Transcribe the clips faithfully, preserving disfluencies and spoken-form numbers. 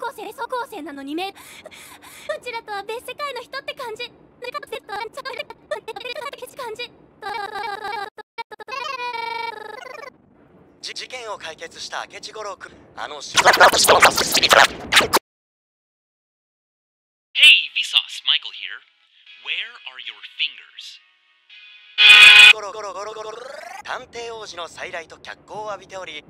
校生素行生なのにめうちらとは別世界の人って感じ。 じ事件を解決した明智五郎君、あのし Hey, Vsauce, Michael here. Where are your fingers? ゴロゴロゴロゴロ探偵王子の再来と脚光を浴びており、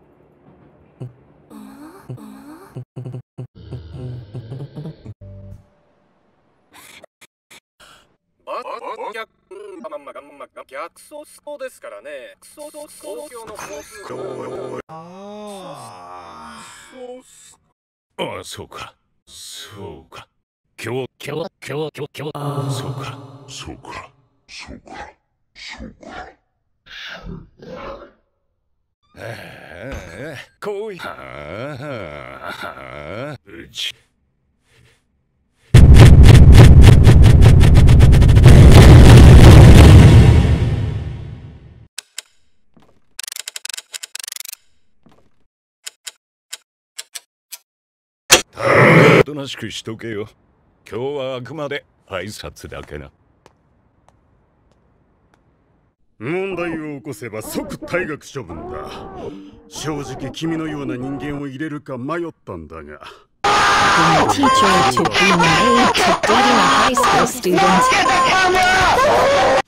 逆走そうですからね。公共の交通ああ、そうか。そうか。今日、今日、今日、今日、今日。そうか。そうか。そうか。そうか。ああ、こうい。はあ、うち。おとなしくしとけよ。今日はあくまで挨拶だけな。 問題を起こせば即退学処分だ。正直君のような人間を入れるか迷ったんだが。 Teacher to be made to dating a high school student.